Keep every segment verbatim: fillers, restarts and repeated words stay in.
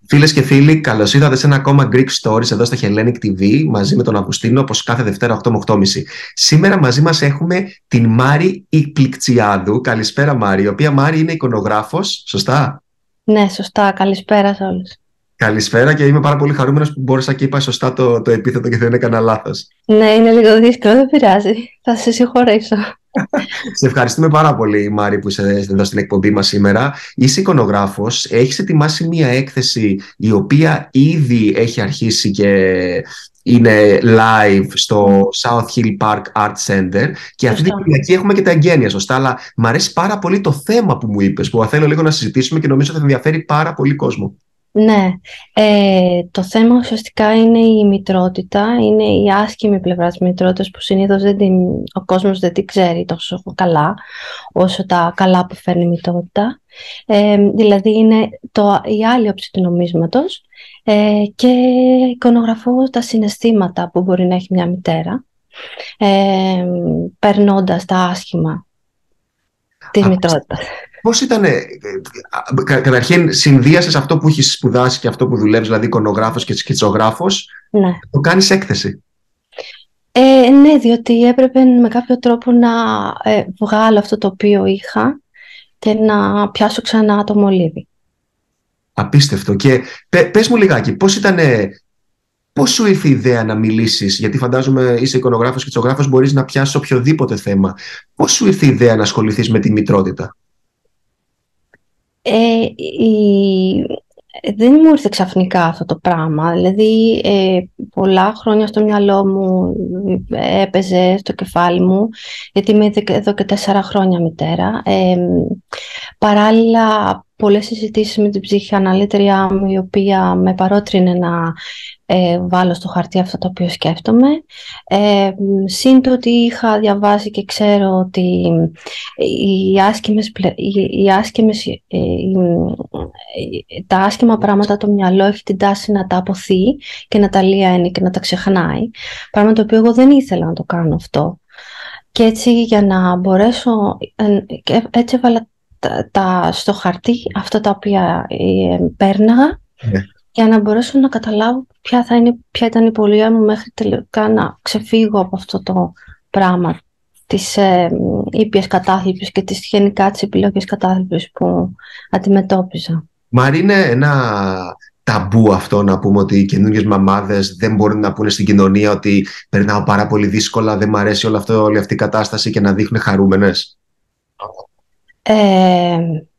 Φίλες και φίλοι, καλώς ήρθατε σε ένα ακόμα Greek Stories εδώ στο Hellenic τι βι μαζί με τον Αυγουστίνο, όπως κάθε Δευτέρα οκτώ με οκτώ και τριάντα. Σήμερα μαζί μας έχουμε την Μάρη Ιπλικτσιάδου. Καλησπέρα Μάρη, η οποία Μάρη είναι εικονογράφος, σωστά? Ναι, σωστά. Καλησπέρα σε όλους. Καλησπέρα και είμαι πάρα πολύ χαρούμενος που μπόρεσα και είπα σωστά το, το επίθετο και δεν έκανα λάθος. Ναι, είναι λίγο δύσκολο, δεν πειράζει. Θα σε συγχωρήσω. Σε ευχαριστούμε πάρα πολύ, Μάρη, που είσαι εδώ στην εκπομπή μας σήμερα. Είσαι εικονογράφος, έχεις ετοιμάσει μία έκθεση η οποία ήδη έχει αρχίσει και είναι live στο South Hill Park Art Center και αυτή την Σωστά. Κυριακή έχουμε και τα εγγένεια, σωστά, αλλά μου αρέσει πάρα πολύ το θέμα που μου είπες, που θέλω λίγο να συζητήσουμε και νομίζω ότι θα ενδιαφέρει πάρα πολύ κόσμο. Ναι, ε, το θέμα ουσιαστικά είναι η μητρότητα, είναι η άσχημη πλευρά της μητρότητας που συνήθως δεν την, ο κόσμος δεν την ξέρει τόσο καλά όσο τα καλά που φέρνει η μητρότητα. Ε, δηλαδή είναι το, η άλλη όψη του νομίσματος ε, και εικονογραφώ τα συναισθήματα που μπορεί να έχει μια μητέρα ε, περνώντας τα άσχημα της μητρότητας. Πώς ήταν, κα, καταρχήν συνδύασες αυτό που έχεις σπουδάσει και αυτό που δουλεύεις, δηλαδή εικονογράφος και σκητσογράφος, Ναι. το κάνεις έκθεση? Ε, ναι, διότι έπρεπε με κάποιο τρόπο να ε, βγάλω αυτό το οποίο είχα και να πιάσω ξανά το μολύβι. Απίστευτο. Και πε, πες μου λιγάκι, πώς ήταν, πώς σου ήρθε η ιδέα να μιλήσεις, γιατί φαντάζομαι είσαι εικονογράφος και σκητσογράφος, μπορείς να πιάσεις οποιοδήποτε θέμα. Πώς σου ήρθε η ιδέα να ασχοληθείς με τη μητρότητα? Ε, η... Δεν μου ήρθε ξαφνικά αυτό το πράγμα. Δηλαδή, ε, πολλά χρόνια στο μυαλό μου έπαιζε στο κεφάλι μου, γιατί είμαι εδώ και τέσσερα χρόνια μητέρα. Ε, παράλληλα, πολλές συζητήσεις με την ψυχαναλήτριά μου, η οποία με παρότρινε να ε, βάλω στο χαρτί αυτό το οποίο σκέφτομαι. Ε, συν το ότι είχα διαβάσει και ξέρω ότι οι άσχημες, οι, οι άσχημες, ε, οι, τα άσχημα πράγματα το μυαλό έχει την τάση να τα αποθεί και να τα λιένει και να τα ξεχνάει. Πράγμα το οποίο εγώ δεν ήθελα να το κάνω αυτό. Και έτσι για να μπορέσω, ε, έτσι έβαλα τα, τα, στο χαρτί αυτά τα οποία ε, πέρναγα, yeah. για να μπορέσω να καταλάβω ποια, θα είναι, ποια ήταν η πορεία μου μέχρι τελικά να ξεφύγω από αυτό το πράγμα της ε, ήπιας κατάθλιπης και της γενικά της επιλογής κατάθλιπης που αντιμετώπιζα. Μάρη, είναι ένα ταμπού αυτό να πούμε ότι οι καινούργιες μαμάδες δεν μπορούν να πούνε στην κοινωνία ότι περνάω πάρα πολύ δύσκολα, δεν μου αρέσει όλο αυτό, όλη αυτή η κατάσταση και να δείχνουν χαρούμενες? Ε,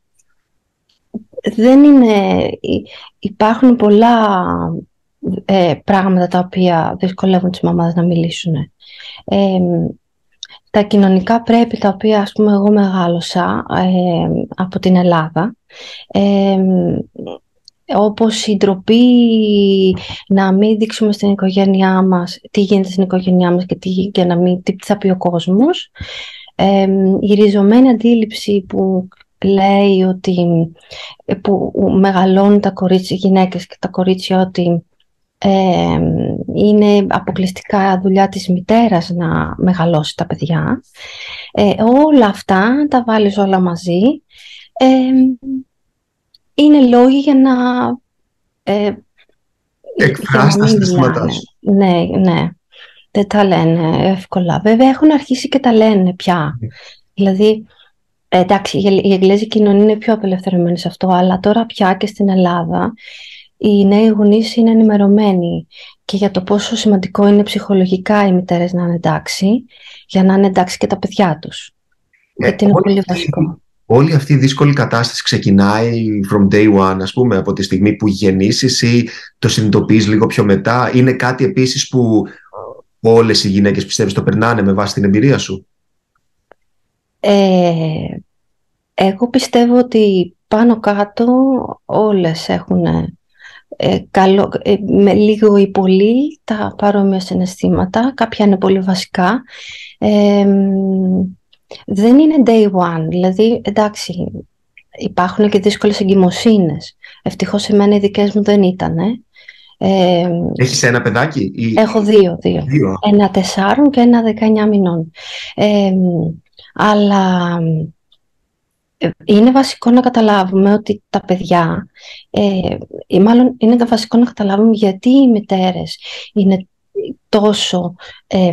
δεν είναι... Υπάρχουν πολλά ε, πράγματα τα οποία δυσκολεύουν τις μαμάδες να μιλήσουν. Ε, τα κοινωνικά πρέπει τα οποία, ας πούμε, εγώ μεγάλωσα ε, από την Ελλάδα, ε, όπως η ντροπή να μην δείξουμε στην οικογένειά μας τι γίνεται στην οικογένειά μας και τι, για να μην, τι θα πει ο κόσμος. Ε, η ριζωμένη αντίληψη που λέει ότι που μεγαλώνουν τα κορίτσια, οι γυναίκες και τα κορίτσια, ότι ε, είναι αποκλειστικά δουλειά της μητέρας να μεγαλώσει τα παιδιά. Ε, όλα αυτά, τα βάλεις όλα μαζί, ε, είναι λόγοι για να ε, εκφράσει τα συναισθήματά σου. Ναι, ναι. Δεν τα λένε εύκολα. Βέβαια έχουν αρχίσει και τα λένε πια. Mm. Δηλαδή, ε, εντάξει, η εγγλέζικη κοινωνία είναι πιο απελευθερωμένη σε αυτό, αλλά τώρα πια και στην Ελλάδα οι νέοι γονείς είναι ενημερωμένοι και για το πόσο σημαντικό είναι ψυχολογικά οι μητέρες να είναι εντάξει, για να είναι εντάξει και τα παιδιά τους. Ε, Γιατί είναι πολύ βασικό. Όλη αυτή η δύσκολη κατάσταση ξεκινάει from day one, ας πούμε, από τη στιγμή που γεννήσεις ή το συνειδητοποιείς λίγο πιο μετά? Είναι κάτι επίσης που όλες οι γυναίκες πιστεύεις το περνάνε με βάση την εμπειρία σου? Ε, εγώ πιστεύω ότι πάνω κάτω όλες έχουν ε, καλό, ε, με λίγο ή πολύ τα παρόμοια συναισθήματα. Κάποια είναι πολύ βασικά. Ε, δεν είναι day one. Δηλαδή, εντάξει, υπάρχουν και δύσκολες εγκυμοσύνες. Ευτυχώς εμένα οι δικές μου δεν ήταν. Ε, Έχεις ένα παιδάκι? Ή... Έχω δύο, δύο. δύο. Ένα τεσσάρων και ένα δεκαεννιά μηνών. Ε, αλλά είναι βασικό να καταλάβουμε ότι τα παιδιά, ε, ή μάλλον είναι βασικό να καταλάβουμε γιατί οι μητέρες είναι τόσο, ε,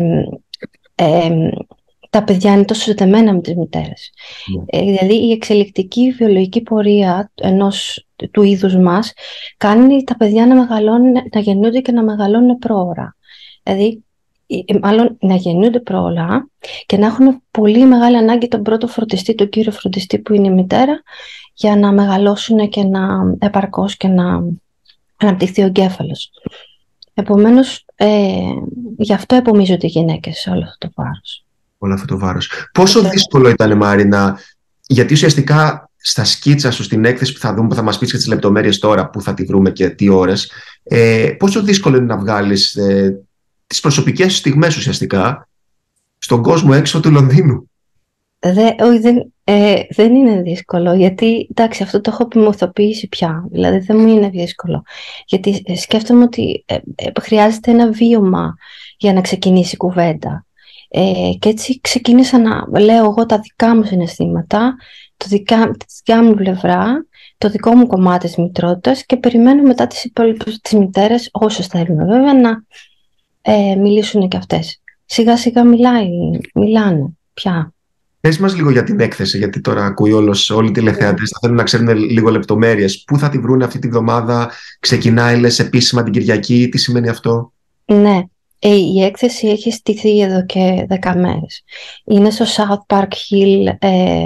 ε, τα παιδιά είναι τόσο συνδεμένα με τις μητέρες. Yeah. Ε, δηλαδή η εξελικτική βιολογική πορεία ενός του είδους μας κάνει τα παιδιά να μεγαλώνουν, να γεννούνται και να μεγαλώνουν πρόωρα. Δηλαδή μάλλον να γεννούνται πρόωρα και να έχουν πολύ μεγάλη ανάγκη τον πρώτο φροντιστή, τον κύριο φροντιστή που είναι η μητέρα, για να μεγαλώσουν και να επαρκώς και να αναπτυχθεί ο εγκέφαλος. Επομένως, ε, γι' αυτό επομίζονται οι γυναίκες σε όλο αυτό το βάρος. Όλο αυτό το βάρος. Πόσο ε, δύσκολο ήταν, Μάρη, να... γιατί ουσιαστικά στα σκίτσα σου, στην έκθεση που θα δούμε, που θα μας πεις και τις λεπτομέρειες τώρα, που θα τη βρούμε και τι ώρες, ε, πόσο δύσκολο είναι να βγάλεις ε, τις προσωπικές σου στιγμές ουσιαστικά στον κόσμο έξω του Λονδίνου? Δε, όχι, δεν, ε, δεν είναι δύσκολο, γιατί εντάξει, αυτό το έχω επιμορφοποιήσει πια, δηλαδή δεν μου είναι δύσκολο, γιατί σκέφτομαι ότι ε, ε, χρειάζεται ένα βίωμα για να ξεκινήσει η κουβέντα, ε, και έτσι ξεκίνησα να λέω εγώ τα δικά μου συναισθήματα, το δικά, τη δικιά μου πλευρά, το δικό μου κομμάτι της μητρότητας, και περιμένω μετά τις υπόλοιπες τις μητέρες, όσες θέλουν βέβαια, να ε, μιλήσουν και αυτές. Σιγά σιγά μιλάει, μιλάνε πια. Πες μας λίγο για την έκθεση, γιατί τώρα ακούει όλος, όλοι οι τηλεθεατές, θα θέλουν να ξέρουν λίγο λεπτομέρειες. Πού θα τη βρουν αυτή τη βδομάδα, ξεκινάει, λες, επίσημα την Κυριακή, τι σημαίνει αυτό? Ναι, ε, η έκθεση έχει στηθεί εδώ και δέκα μέρες. Είναι στο South Park Hill, ε,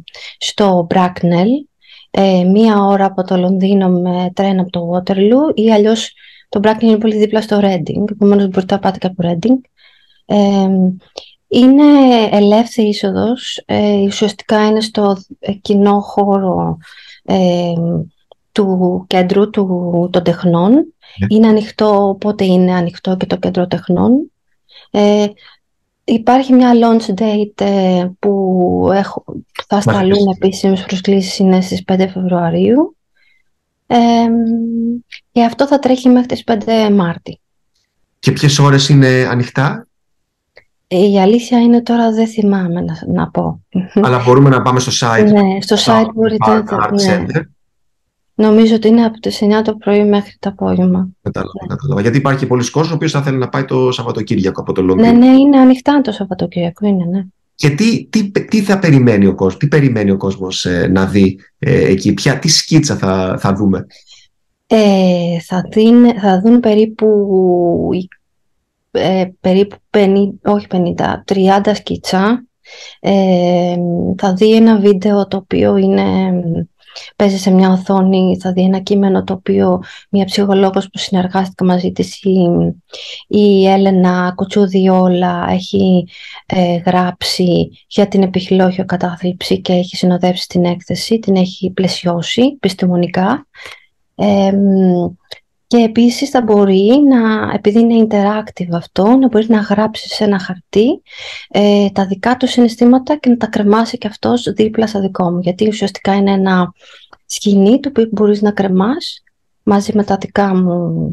στο Bracknell, ε, μία ώρα από το Λονδίνο με τρένα από το Waterloo, ή αλλιώς το Bracknell είναι πολύ δίπλα στο Reading, επομένως μπορείτε να πάτε και από Reading. Ε, Είναι ελεύθερη είσοδος, ε, ουσιαστικά είναι στο κοινό χώρο ε, του κέντρου του, των τεχνών. Yeah. Είναι ανοιχτό, οπότε είναι ανοιχτό και το κέντρο τεχνών. Ε, υπάρχει μια launch date ε, που έχω, θα σταλούν επίσημες προσκλήσεις, είναι στις πέντε Φεβρουαρίου. Ε, και αυτό θα τρέχει μέχρι τις πέντε Μάρτη. Και ποιες ώρες είναι ανοιχτά? Η αλήθεια είναι τώρα δεν θυμάμαι να, να πω. Αλλά μπορούμε να πάμε στο site. Ναι, στο site μπορείτε να... Ναι. Νομίζω ότι είναι από τις εννιά το πρωί μέχρι το απόγευμα. Κατάλαβα, ναι. κατάλαβα. Γιατί υπάρχει πολλοί κόσμος ο οποίος θα θέλει να πάει το Σαββατοκύριακο από το Λονδίνο. Ναι, ναι, είναι ανοιχτά το Σαββατοκύριακο, είναι, ναι. Και τι, τι, τι θα περιμένει ο κόσμος, τι περιμένει ο κόσμος ε, να δει ε, εκεί, ποια, τι σκίτσα θα, θα δούμε? Ε, θα, δίνε, θα δουν περίπου... Ε, περίπου πενήντα, όχι πενήντα, τριάντα σκίτσα. Ε, θα δει ένα βίντεο το οποίο είναι, παίζει σε μια οθόνη, θα δει ένα κείμενο το οποίο μια ψυχολόγος που συνεργάστηκε μαζί της, η, η Έλενα Κοτσούδιόλα, έχει ε, γράψει για την επιχειρηλόχιο κατάθλιψη και έχει συνοδεύσει την έκθεση, την έχει πλαισιώσει επιστημονικά. Ε, Και επίσης θα μπορεί να, επειδή είναι interactive αυτό, να μπορεί να γράψει σε ένα χαρτί ε, τα δικά του συναισθήματα και να τα κρεμάσει και αυτός δίπλα στα δικό μου. Γιατί ουσιαστικά είναι ένα σκηνή το οποίο μπορείς να κρεμάς μαζί με τα δικά μου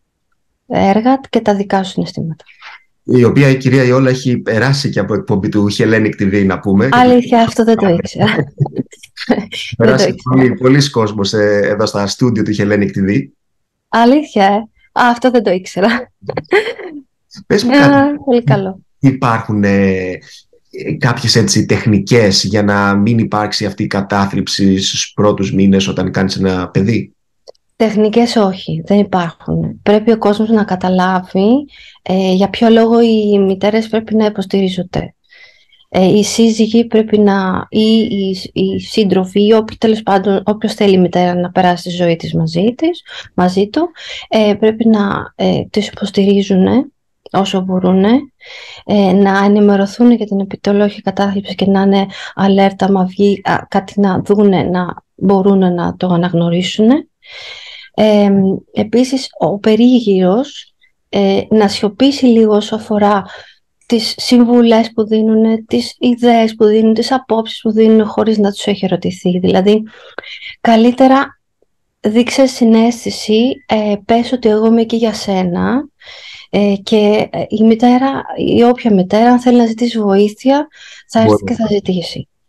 έργα και τα δικά σου συναισθήματα. Η οποία η κυρία Ιόλα έχει περάσει και από εκπομπή του Hellenic τι βι, να πούμε. Αλήθεια, αυτό δεν το ήξερα. Περάσει πολύ, πολλοί κόσμος ε, εδώ στα στούντιο του Hellenic τι βι. Αλήθεια, ε. Α, αυτό δεν το ήξερα. Πες μου κάτι. Πολύ καλό. Υπάρχουν ε, κάποιες έτσι τεχνικές για να μην υπάρξει αυτή η κατάθλιψη στους πρώτους μήνες όταν κάνεις ένα παιδί? Τεχνικές όχι, δεν υπάρχουν. Πρέπει ο κόσμος να καταλάβει ε, για ποιο λόγο οι μητέρες πρέπει να υποστηρίζονται. Ε, οι σύζυγοι πρέπει να, ή οι, οι σύντροφοι, ή όποιος, τέλος πάντων, όποιος θέλει η μητέρα να περάσει τη ζωή της μαζί, της, μαζί του, ε, πρέπει να ε, τις υποστηρίζουν όσο μπορούν, ε, να ενημερωθούν για την επιτολόχη κατάθλιψη και να είναι αλέρτα, μα βγει α, κάτι να δούνε, να μπορούν να το αναγνωρίσουν. Ε, επίσης, ο περίγυρος ε, να σιωπήσει λίγο όσο αφορά τις συμβουλές που δίνουν, τις ιδέες που δίνουν, τις απόψεις που δίνουν χωρίς να τους έχει ερωτηθεί. Δηλαδή, καλύτερα δείξε συναίσθηση, ε, πες ότι εγώ είμαι εκεί για σένα, ε, και η μητέρα ή όποια μητέρα, αν θέλει να ζητήσει βοήθεια, θα έρθει και θα ζητήσει.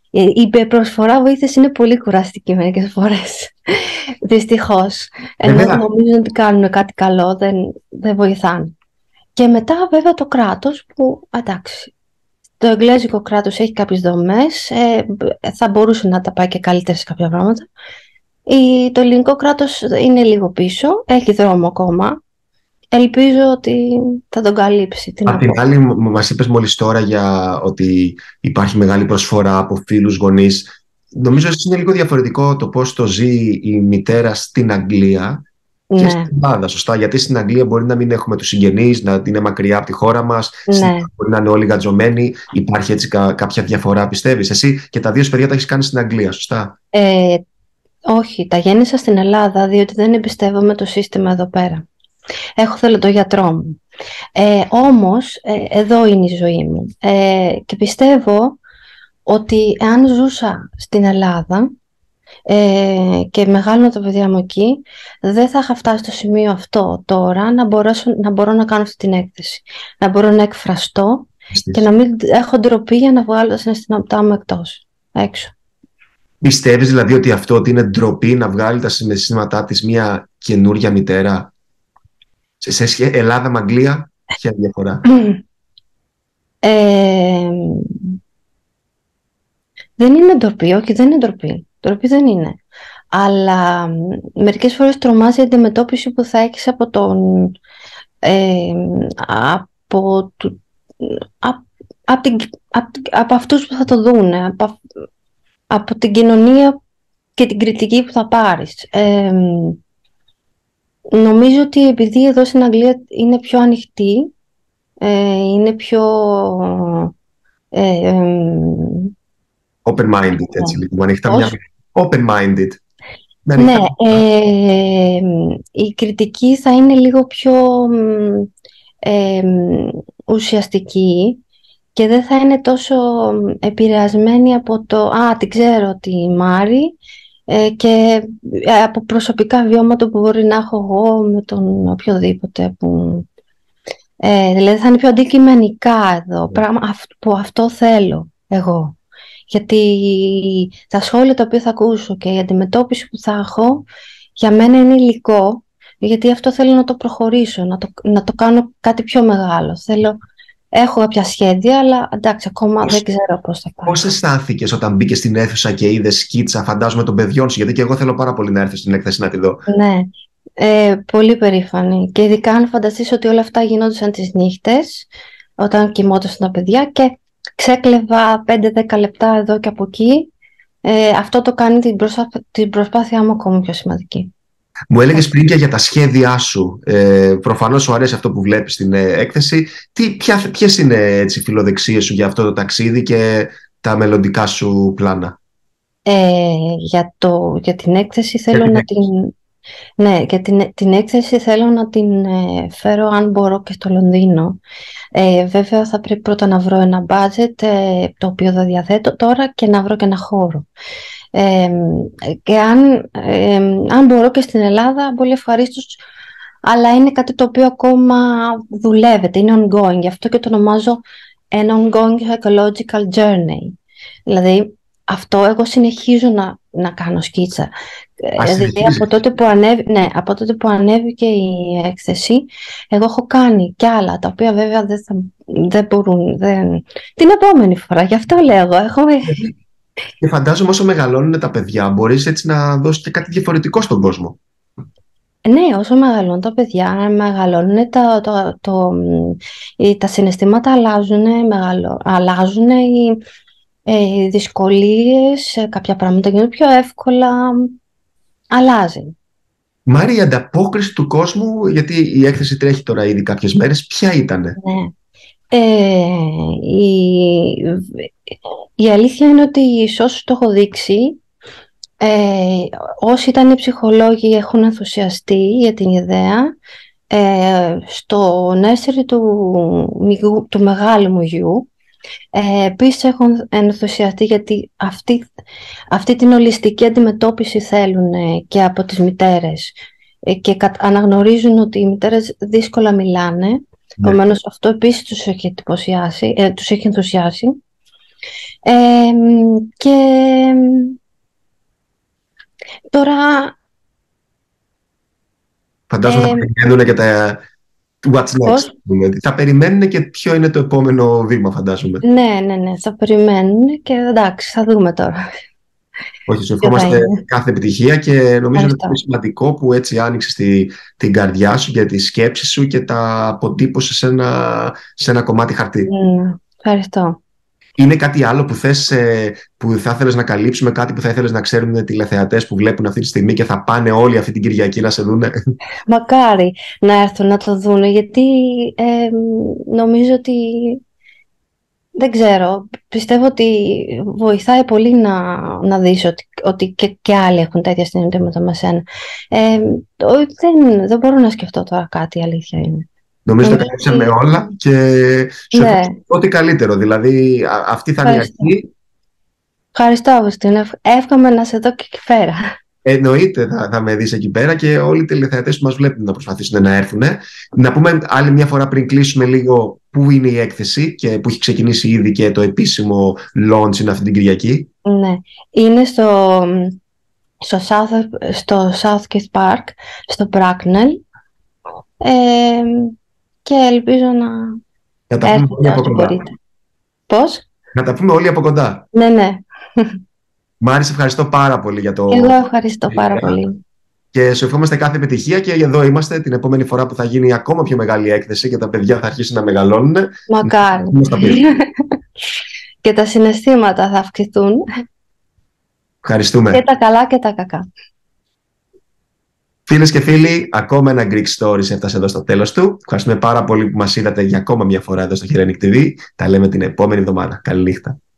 Η προσφορά βοήθειας είναι πολύ κουραστική μερικές φορές. Δυστυχώς. Ενώ νομίζω ότι κάνουν κάτι καλό, δεν, δεν βοηθάνε. Και μετά βέβαια το κράτος που, εντάξει, το εγγλέζικο κράτος έχει κάποιες δομές, ε, θα μπορούσε να τα πάει και καλύτερα σε κάποια πράγματα. Η, το ελληνικό κράτος είναι λίγο πίσω, έχει δρόμο ακόμα. Ελπίζω ότι θα τον καλύψει. Απ' την άλλη, μας είπες μόλις τώρα για ότι υπάρχει μεγάλη προσφορά από φίλους, γονείς. Νομίζω ότι είναι λίγο διαφορετικό το πώς το ζει η μητέρα στην Αγγλία και ναι. στην Ελλάδα, σωστά. Γιατί στην Αγγλία μπορεί να μην έχουμε τους συγγενείς, να είναι μακριά από τη χώρα μας, ναι. στην Ελλάδα μπορεί να είναι όλοι γατζωμένοι. Υπάρχει έτσι κα, κάποια διαφορά, πιστεύεις? Εσύ και τα δύο παιδιά τα έχεις κάνει στην Αγγλία, σωστά? Ε, όχι, τα γέννησα στην Ελλάδα, διότι δεν εμπιστεύομαι το σύστημα εδώ πέρα. Έχω θέλω το γιατρό μου. Ε, όμως, ε, εδώ είναι η ζωή μου. Ε, και πιστεύω ότι αν ζούσα στην Ελλάδα ε, και μεγάλωνα τα παιδιά μου εκεί, δεν θα είχα φτάσει στο σημείο αυτό τώρα να, μπορέσω, να μπορώ να κάνω αυτή την έκθεση. Να μπορώ να εκφραστώ Πιστεύω. Και να μην έχω ντροπή για να βγάλω τα συναισθήματά μου εκτός, έξω. Πιστεύεις δηλαδή ότι αυτό ότι είναι ντροπή να βγάλει τα συναισθήματά της μια καινούρια μητέρα? Σε σχέση Ελλάδα με Αγγλία, ποια διαφορά? Ε, δεν είναι ντροπή, όχι δεν είναι ντροπή. Ντροπή δεν είναι. Αλλά μερικές φορές τρομάζει η αντιμετώπιση που θα έχεις από τον ε, από, του, από, από, την, από, από αυτούς που θα το δούνε, από, από την κοινωνία και την κριτική που θα πάρεις. Ε, Νομίζω ότι επειδή εδώ στην Αγγλία είναι πιο ανοιχτή, ε, είναι πιο... Ε, ε, open-minded, έτσι λίγο, ανοιχτά μια... Open-minded. Ναι, ε, η κριτική θα είναι λίγο πιο ε, ουσιαστική και δεν θα είναι τόσο επηρεασμένη από το «Α, την ξέρω τη Μάρη», και από προσωπικά βιώματα που μπορεί να έχω εγώ με τον οποιοδήποτε που... Ε, δηλαδή θα είναι πιο αντικειμενικά εδώ, πράγμα που αυτό θέλω εγώ. Γιατί τα σχόλια τα οποία θα ακούσω και η αντιμετώπιση που θα έχω για μένα είναι υλικό, γιατί αυτό θέλω να το προχωρήσω, να το, να το κάνω κάτι πιο μεγάλο. Θέλω... Έχω κάποια σχέδια, αλλά εντάξει, ακόμα πώς, δεν ξέρω πώς θα κάνω. Πώς αισθάνθηκες όταν μπήκες στην αίθουσα και είδες σκίτσα, φαντάζομαι, των παιδιών σου? Γιατί και εγώ θέλω πάρα πολύ να έρθω στην έκθεση να τη δω. Ναι, ε, πολύ περήφανη. Και ειδικά αν φανταστείς ότι όλα αυτά γινόντουσαν τις νύχτες, όταν κοιμόντουσαν τα παιδιά και ξέκλεβα πέντε δέκα λεπτά εδώ και από εκεί, ε, αυτό το κάνει την, προσπά... την προσπάθειά μου ακόμα πιο σημαντική. Μου έλεγες πριν και για τα σχέδιά σου. Ε, προφανώς σου αρέσει αυτό που βλέπεις στην ε, έκθεση. Τι, ποια, ποιες είναι έτσι, οι φιλοδεξίες σου για αυτό το ταξίδι και τα μελλοντικά σου πλάνα? Ε, για, το, για την έκθεση θέλω να την... Ναι, για την, την έκθεση θέλω να την ε, φέρω αν μπορώ και στο Λονδίνο. Ε, βέβαια θα πρέπει πρώτα να βρω ένα budget ε, το οποίο θα διαθέτω τώρα και να βρω και ένα χώρο. Ε, και αν, ε, αν μπορώ και στην Ελλάδα, πολύ ευχαρίστως, αλλά είναι κάτι το οποίο ακόμα δουλεύεται, είναι ongoing, γι' αυτό και το ονομάζω an ongoing ecological journey. Δηλαδή αυτό εγώ συνεχίζω να, να κάνω σκίτσα. Δηλαδή από τότε, που ανέβη, ναι, από τότε που ανέβηκε η έκθεση, εγώ έχω κάνει κι άλλα, τα οποία βέβαια δεν, θα, δεν μπορούν, δεν... την επόμενη φορά, γι' αυτό λέω εγώ, έχουμε... Και φαντάζομαι όσο μεγαλώνουν τα παιδιά, μπορείς έτσι να δώσεις και κάτι διαφορετικό στον κόσμο. Ναι, όσο μεγαλώνουν τα παιδιά, μεγαλώνουν τα, το, το, το, τα συναισθήματα αλλάζουν, μεγαλώ, αλλάζουν οι, οι δυσκολίες, κάποια πράγματα γίνονται πιο εύκολα, αλλάζει. Μάρη, η ανταπόκριση του κόσμου, γιατί η έκθεση τρέχει τώρα ήδη κάποιες μέρες, ποια ήτανε? Ναι. Ε, η, η αλήθεια είναι ότι σε όσους το έχω δείξει, ε, όσοι ήταν οι ψυχολόγοι έχουν ενθουσιαστεί για την ιδέα. Ε, στο nursery του, του μεγάλου μου γιου ε, επίσης έχουν ενθουσιαστεί, γιατί αυτή, αυτή την ολιστική αντιμετώπιση θέλουν και από τις μητέρες ε, και αναγνωρίζουν ότι οι μητέρες δύσκολα μιλάνε. Επομένως, αυτό επίσης τους έχει εντυπωσιάσει, ε, τους έχει ενθουσιάσει. Ε, και τώρα... Φαντάζομαι Ε, θα περιμένουν και τα what's next. πώς? Δηλαδή. Θα περιμένουν και ποιο είναι το επόμενο βήμα, φαντάζομαι. Ναι, ναι, ναι, θα περιμένουν και εντάξει, θα δούμε τώρα. Όχι, σου Ποιο θα ευχόμαστε είναι. κάθε επιτυχία και νομίζω είναι πολύ Ευχαριστώ. σημαντικό που έτσι άνοιξες τη, την καρδιά σου και τη σκέψη σου και τα αποτύπωσες σε ένα, σε ένα κομμάτι χαρτί. Mm, ευχαριστώ. Είναι κάτι άλλο που, θες, ε, που θα ήθελες να καλύψουμε, κάτι που θα ήθελες να ξέρουν οι τηλεθεατές που βλέπουν αυτή τη στιγμή και θα πάνε όλοι αυτή την Κυριακή να σε δούνε? Μακάρι να έρθουν να το δούνε, γιατί ε, νομίζω ότι, δεν ξέρω, πιστεύω ότι βοηθάει πολύ να, να δεις ότι, ότι και, και άλλοι έχουν τέτοια συναισθήματα με σένα. Ε, το- δεν, δεν μπορώ να σκεφτώ τώρα κάτι, η αλήθεια είναι. Νομίζω το Νομίζω καλύψαμε ότι, όλα και σου ναι, ευχαριστώ ό,τι καλύτερο. Δηλαδή α- αυτή θα είναι η ευχαριστώ. αρχή. Ευχαριστώ, Αυγουστίνα. Εύχομαι να σε δω και εκεί πέρα. Εννοείται θα, θα με δεις εκεί πέρα και όλοι οι τηλεθεατές που μας βλέπουν να προσπαθήσουν να έρθουν. Να πούμε άλλη μια φορά πριν κλείσουμε λίγο πού είναι η έκθεση και που έχει ξεκινήσει ήδη και το επίσημο launch είναι αυτή την Κυριακή. Ναι, είναι στο, στο, South, στο Southgate Park, στο Bracknell, ε, και ελπίζω να Να τα πούμε όλοι έρθετε από όσοι κοντά. μπορείτε. Πώς? Να τα πούμε όλοι από κοντά. Ναι, ναι. Μάρη, σε ευχαριστώ πάρα πολύ για το... Εγώ ευχαριστώ πάρα πολύ. Και σου ευχόμαστε κάθε επιτυχία και εδώ είμαστε την επόμενη φορά που θα γίνει ακόμα πιο μεγάλη έκθεση και τα παιδιά θα αρχίσουν να μεγαλώνουν. Μακάρι. Να μας τα πεις. Και τα συναισθήματα θα αυξηθούν. Ευχαριστούμε. Και τα καλά και τα κακά. Φίλες και φίλοι, ακόμα ένα Greek Stories έφτασε εδώ στο τέλος του. Ευχαριστούμε πάρα πολύ που μας είδατε για ακόμα μια φορά εδώ στο Hellenic τι βι. Τα λέμε την επόμενη εβδομάδα. Καλή νύχτα.